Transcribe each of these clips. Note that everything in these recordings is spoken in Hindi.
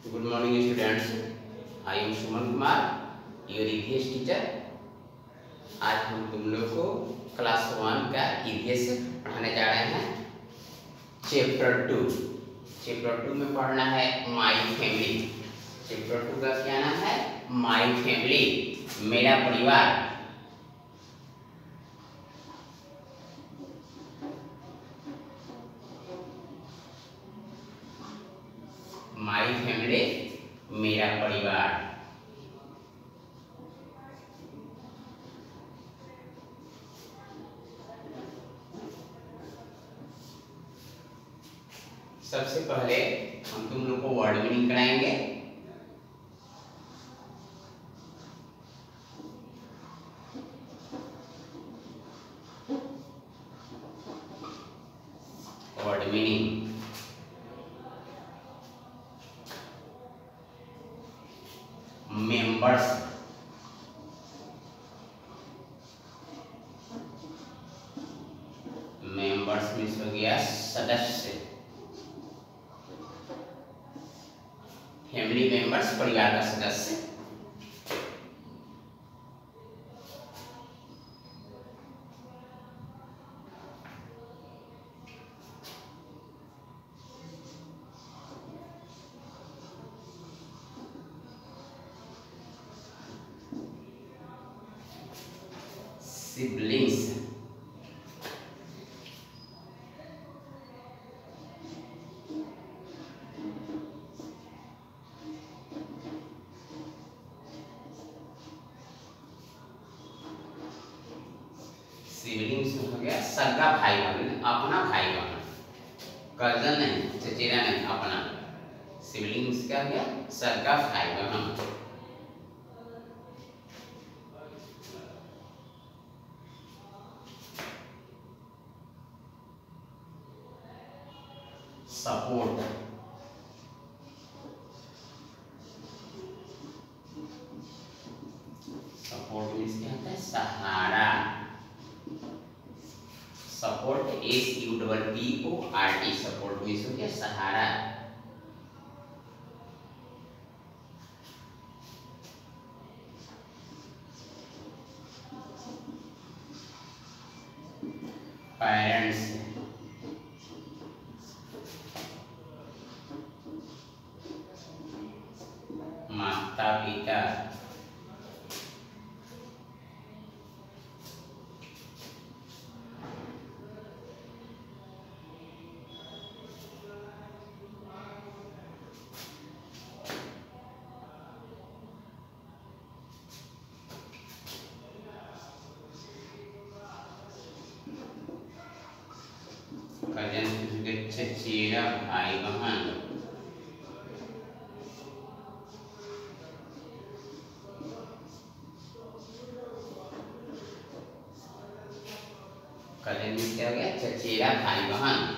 Good morning students, I am Suman Kumar, your EVS teacher. आज हम तुम लोग को क्लास 1 का ईवीएस पढ़ाने जा रहे हैं। चैप्टर 2 में पढ़ना है माई फैमिली। चैप्टर 2 का क्या नाम है? माई फैमिली, मेरा परिवार। माई फैमिली, मेरा परिवार। सबसे पहले हम तुम लोग को वर्ड मीनिंग कराएंगे। Word meaning, members, members means हो गया सदस्य। फैमिली मेंबर्स, परिवार का सदस्य। सिबलिंग्स, सिबलिंग्स हो गया सगा भाई बहन, अपना भाई बहन, कजन नहीं, चचेरा नहीं, अपना। सिबलिंग्स क्या हो गया? सगा भाई बहन। सपोर्ट, सपोर्ट मीन्स क्या होता है? सहारा। सपोर्ट SUPPORT, सपोर्ट मीन्स हो गया सहारा। पेरेंट्स, माता पिता। कजन, चचेरा भाई बहन। कजन मीन्स क्या हो गया? चचेरा भाई बहन।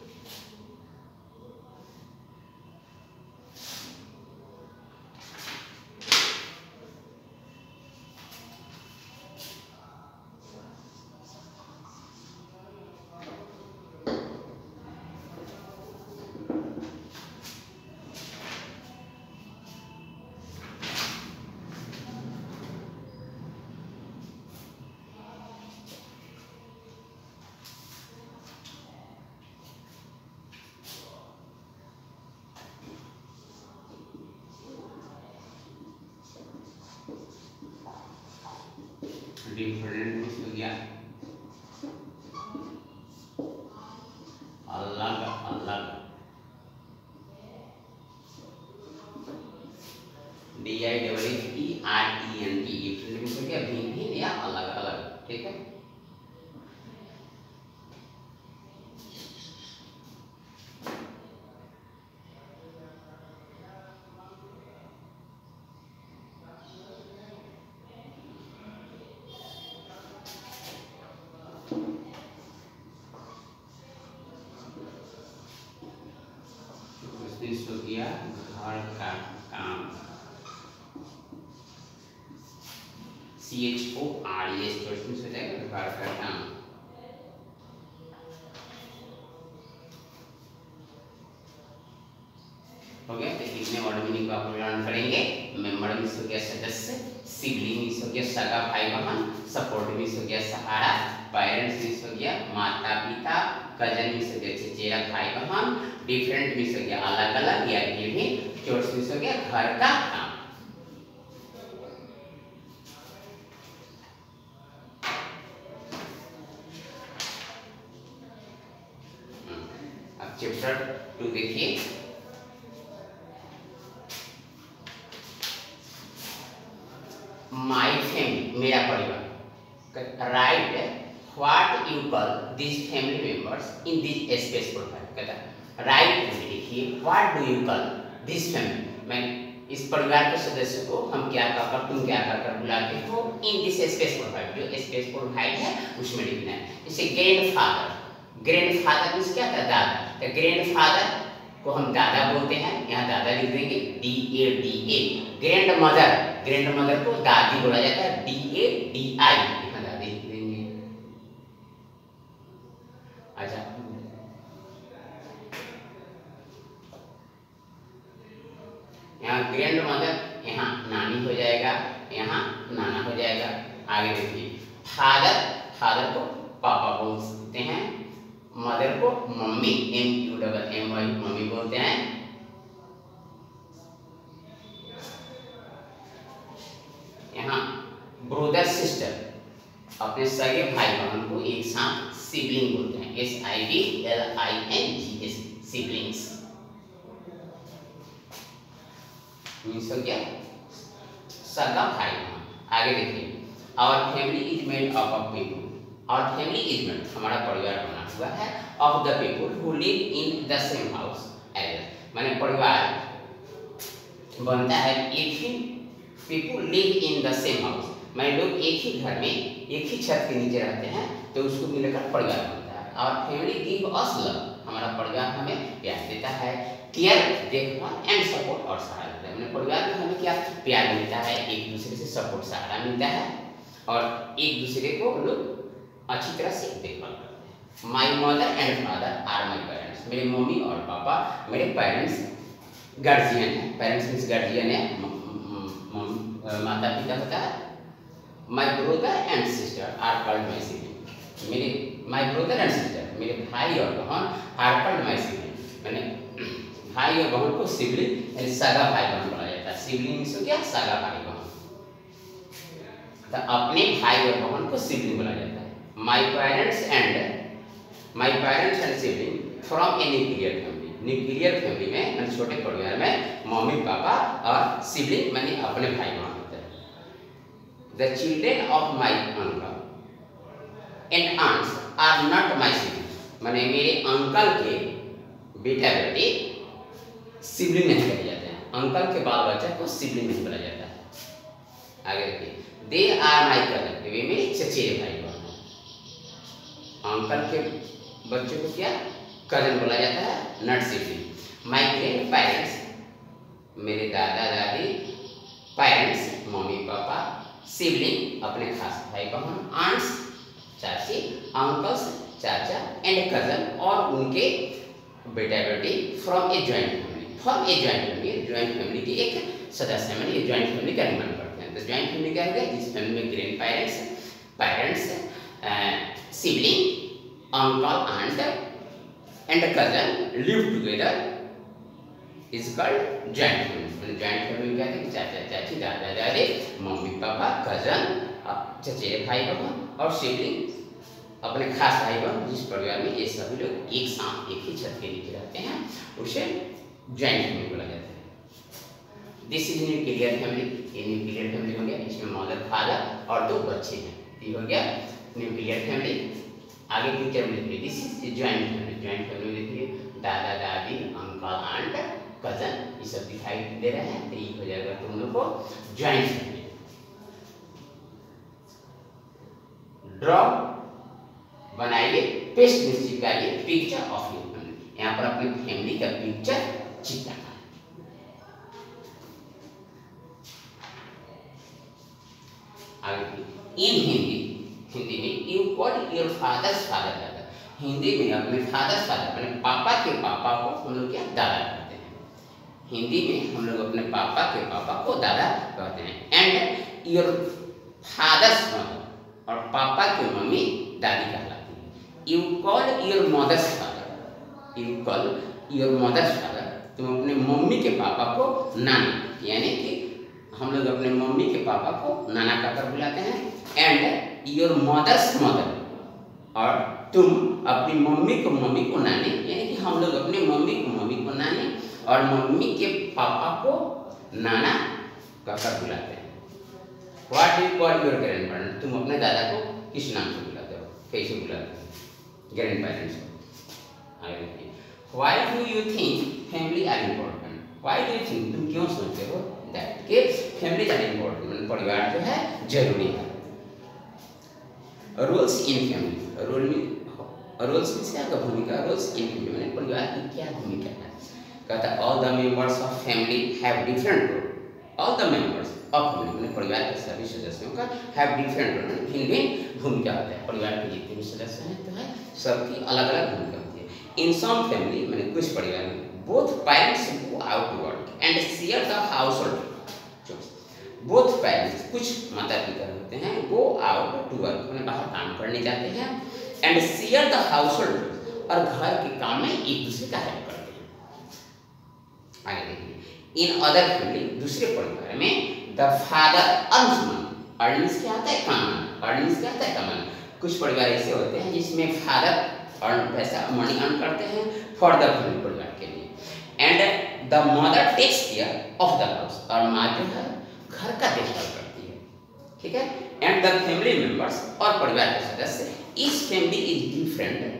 डिफरेंट हो गया अलग अलग। DIFFERENT, डिफरेंट हो गया भिन्न भिन्न या अलग अलग। ठीक है। हो गया घर का काम। CHORES हो जाएगा घर का काम। हो गया। तो इतने वर्ड मीनिंग को आप लर्न करेंगे। मेंबर मीन्स हो गया सदस्य, सिबलिंग मीन्स हो गया सगा भाई बहन, सपोर्ट मीन्स हो गया सहारा, पेरेंट्स मीन्स हो गया माता पिता, कजन मीन्स हो गया चचेरा भाई बहन, डिफरेंट मीन्स हो गया अलग अलग या विभिन्न, चोर्स मीन्स हो गया घर का काम। अब चैप्टर 2 देखिए। माई फैमिली, मेरा परिवार। Write what you call this family members in this space profile. कहता है राइट लिखिए what do you call this family, मैं इस परिवार के सदस्य को हम क्या कहकर, तुम क्या कहकर बुलाते हो इन दिस स्पेस प्रोफाइल, जो स्पेस प्रोफाइल है उसमें लिखना है। जैसे ग्रैंडफादर, ग्रैंडफादर मींस क्या था दादा, तो ग्रैंडफादर को हम दादा बोलते हैं, यहाँ दादा लिख देंगे DADA। Grandmother, grandmother को दादी बोला जाता है DADI, यहाँ दादी लिख देंगे। अच्छा यहाँ ग्रैंड मदर, यहाँ नानी हो जाएगा, यहाँ नाना हो जाएगा। आगे देखिए फादर, फादर को पापा बोलते हैं, मदर को मम्मी MUMMY मम्मी बोलते हैं। यहाँ ब्रदर सिस्टर, अपने सगे भाई बहन को एक साथ सिबलिंग बोलते हैं, SIBLINGS सिबलिंग्स मीन्स हो गया सगा भाई बहन। आगे देखिए our family is made up of people, our family is made हमारा परिवार बना हुआ है of the people who live in the same house as, माने परिवार बनता है एक ही, people live in the same house, माने लोग एक ही घर में एक ही छत के नीचे रहते हैं तो उसको मिलकर परिवार बनता है। Our family give us love, हमारा परिवार हमें प्यार देता है, केयर देखभाल एंड सपोर्ट और सहारा देता है। मैंने परिवार में हमें क्या प्यार मिलता है, एक दूसरे से सपोर्ट सहारा मिलता है और एक दूसरे को लोग अच्छी तरह से देखभाल करते हैं। My mother and father are my parents, मेरे मम्मी और पापा मेरे पेरेंट्स गार्जियन है, पेरेंट्स मीन्स गार्जियन है, माता पिता होता है। My brother and sister are called my sibling, मेरे माई ब्रदर एंड सिस्टर मेरे भाई और बहन आर कॉल्ड माई सिबलिंग, मैंने भाई और बहन को सिबलिंग यानी सगा भाई बहन बोला जाता है। सिबलिंग मीन्स क्या सगा भाई बहन, तो अपने भाई और बहन को सिबलिंग बोला जाता है। My parents and sibling from a nuclear family, nuclear family में मैंने छोटे परिवार में मम्मी पापा और सिबलिंग मैंने अपने भाई बहन होते हैं। The children of my uncle and aunts are not my sibling, मैंने मेरे अंकल के बेटा बेटी सिबलिंग नहीं कहे जाते हैं, अंकल के बाल बच्चा को सिबलिंग नहीं बोला जाता है। आगे देखिए दे आर माई कजन, वे मेरे चचेरे भाई बहन हैं। अंकल के बच्चों को क्या कजन बोला जाता है, not sibling. My grandparents, मेरे दादा दादी, पेरेंट्स मम्मी पापा, सिबलिंग अपने खास भाई बहन, आंट्स चाची, अंकल्स चाचा एंड कजन और उनके बेटा बेटी from a joint family, from a joint family, joint family की एक सदस्य मैंने ये जॉइंट फैमिली का निर्माण करते हैं। तो जॉइंट फैमिली क्या है, जिस फैमिली में grandparents, sibling, uncle aunt and cousin live together is called joint family. Joint family क्या है, चाचा चाची, दादा दादी, मम्मी पापा, कजन चचेरे भाई बहन और सिबलिंग अपने खास भाई बहन, जिस परिवार में ये सभी लोग एक साथ एक ही छत के नीचे रहते हैं उसे जॉइंट फैमिली बोला जाता है। दिस इज न्यूक्लियर फैमिली, ये न्यूक्लियर फैमिली हो गया, इसमें मदर फादर और 2 बच्चे हैं, ये हो गया न्यूक्लियर फैमिली। आगे पिक्चर में देखिए this is joint family, joint family देखिए दादा दादी, अंकल आंट, कजन ये सब दिखाई दे रहे हैं, तो ये हो जाएगा तुम लोग को जॉइंट फैमिली। ड्रॉ बनाइए, पेस्ट में चिपकाइए पिक्चर ऑफ योर फैमिली, यहाँ पर अपनी फैमिली का पिक्चर चिपकाना है। आगे इन हिंदी, हिंदी में you call your father's father दादा, हिंदी में अपने फादर्स फादर अपने पापा के पापा को हम लोग क्या दादा कहते हैं। हिंदी में हम लोग अपने पापा के पापा को दादा कहते हैं। एंड योर फादर्स मदर, और पापा की मम्मी दादी कहलाती है। You call your mother's father, you call your mother's father, तुम अपने मम्मी के पापा को नाना, यानी कि हम लोग अपने मम्मी के पापा को नाना कहकर बुलाते हैं। एंड योर मदर्स मदर, और तुम अपनी मम्मी को नानी, यानी कि हम लोग अपनी मम्मी को नानी और मम्मी के पापा को नाना कहकर बुलाते हैं। What do you call your grandparents, तुम अपने दादा को किस नाम से बुलाते हो, कैसे बुलाते हो ग्रैंड पेरेंट्स को। आगे देखिए, why do you think family are important, why do you think, तुम क्यों सोचते हो दैट कि फैमिली आर इम्पोर्टेंट, परिवार जो है जरूरी है। रोल्स इन फैमिली, रोल्स क्या का भूमिका, रोल्स इन फैमिली परिवार की क्या भूमिका है। कहता है all the members of family have different role, all the members of family परिवार के सभी सदस्यों का हैव डिफरेंट रोल, भिन्न भूमिका होता है। परिवार के जितने भी सदस्य हैं तो है सबकी अलग अलग भूमिका होती है। इन सम फैमिली मैंने कुछ परिवार में both parents go out to work and share the household, both parents कुछ माता पिता होते हैं गो आउट टू वर्क मैंने बाहर काम करने जाते हैं, and share the household और घर के काम में एक दूसरे का हेल्प करते हैं। आगे देखिए, इन अदर फैमिली दूसरे परिवार में the father earns money, earnings क्या होता है कमाना, अर्निंग्स क्या होता है कमाना। कुछ परिवार ऐसे होते हैं जिसमें फादर पैसा मनी अर्न करते हैं फॉर द फैमिली परिवार के लिए, and the mother takes care of the house, और माँ जो है घर का देखभाल करती है, ठीक है। एंड द फैमिली मेंबर्स और परिवार के सदस्य, each family is different,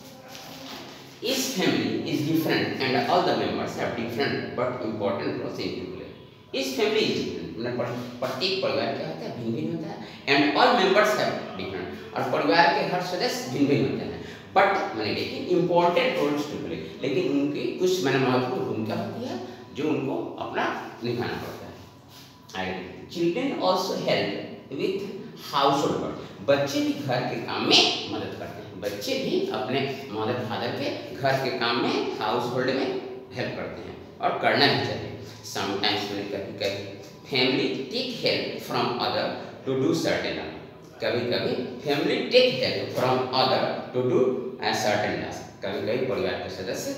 each family is different and all the members have different but important roles in to play. Each family is different, प्रत्येक परिवार क्या होता है भिन्न भिन्न होता है, and all members have different, और परिवार के हर सदस्य भिन्न भिन्न होते हैं, बट मैंने लेकिन इंपॉर्टेंट रोल्स टू प्ले, लेकिन उनकी कुछ मैंने महत्वपूर्ण भूमिका होती है जो उनको अपना निभाना पड़ता है। Children also help with household work, बच्चे भी घर के काम में मदद करते हैं, बच्चे भी अपने मदर फादर के घर के काम में हाउस होल्ड में हेल्प करते हैं और करना भी चाहिए। समटाइम्स मैंने कभी कभी family take help from other to do certain, कभी कभी family take help from other to do certain task, कभी कभी परिवार के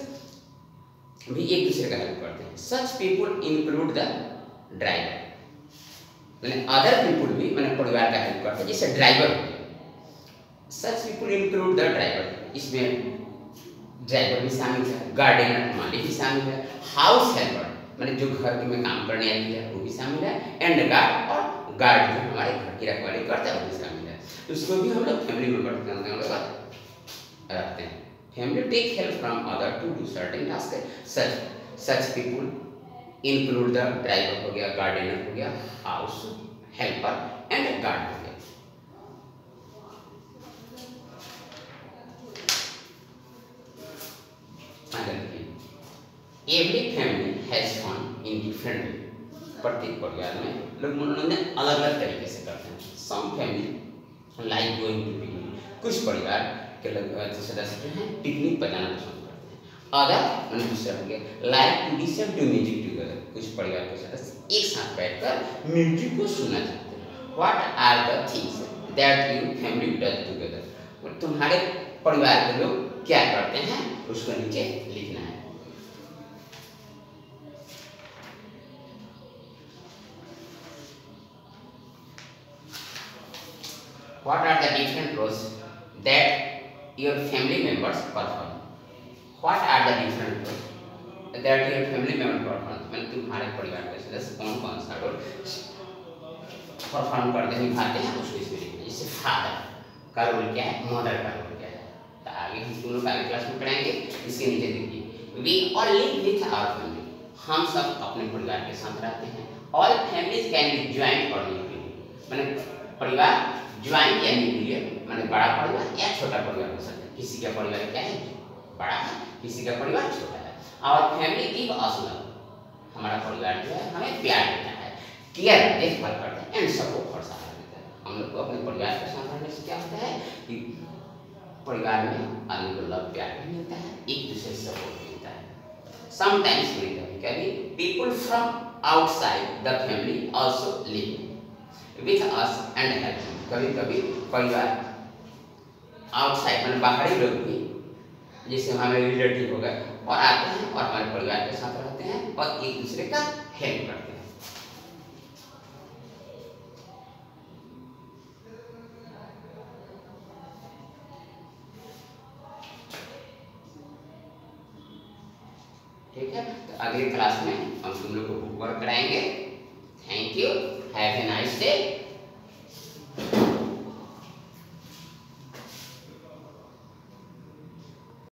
सदस्य भी एक दूसरे का हेल्प करते हैं। Such people include the driver, मैंने अदर पीपुल भी मैंने परिवार का हेल्प करते हैं, जैसे ड्राइवर हो गया। Such people include the driver, इसमें ड्राइवर भी शामिल है, गार्डनर माली भी शामिल है, हाउस हेल्पर मैंने जो घर में काम करने आती है वो भी शामिल है, एंड गार्ड, और गार्ड जो हमारे घर की रखवाली करता है वो भी शामिल है। तो उसको भी हम लोग फैमिली मेंबर के अंदर रखते हैं। Family take help from other to do certain task, such people include the driver हो गया, गार्डनर हो गया, हाउस हेल्पर एंड गार्ड हो गया। Every family has fun in different way, प्रत्येक परिवार में लोग मनोरंजन अलग अलग तरीके से करते हैं। Some family like going to picnic, कुछ परिवार के सदस्य जो हैं पिकनिक पर जाना पसंद करते हैं। अदर मैंने दूसरा हो गया like to listen to music together, कुछ परिवार के सदस्य एक साथ बैठकर म्यूजिक को सुनना चाहते हैं। What are the things that you family does together, तुम्हारे परिवार के लोग क्या करते हैं उसको नीचे लिखना है। What are the different roles that your family members perform? What are the different roles that your family members perform? मैंने तुम्हारे परिवार के सदस्य कौन कौन सा रोल परफॉर्म करते हैं, निभाते हैं, उसको इसमें लिखना है। जैसे फादर का रोल क्या है, मदर का रोल क्या है, तो आगे हम दोनों का अगली क्लास में पढ़ाएंगे। इसके नीचे देखिए, we all live with our family, हम सब अपने परिवार के साथ रहते हैं। All families can be joint और न्यूक्लियर, मैंने परिवार ज्वाइंट या न्यूक्लियर माने बड़ा परिवार या छोटा परिवार हो सकता है। किसी का परिवार क्या है बड़ा है, किसी का परिवार छोटा है। और फैमिली गिव अस लव, हमारा परिवार जो है हमें प्यार देता है, केयर देखभाल करता है, एंड सपोर्ट और सहारा देता है। हम लोग को अपने परिवार के साथ रहने से क्या होता है कि परिवार में आदमी को लव प्यार भी मिलता है, एक दूसरे से सपोर्ट मिलता है। समटाइम्स कभी people from outside the family also live with us and help, कभी कभी परिवार आउटसाइड मतलब बाहरी लोग भी, जैसे हमारे रिलेटिव हो गए, और आते हैं और हमारे परिवार के साथ रहते हैं और एक दूसरे का हेल्प करते हैं। ठीक है, तो अगली क्लास में हम तुम लोग को होमवर्क कराएंगे। Thank you, have a nice day.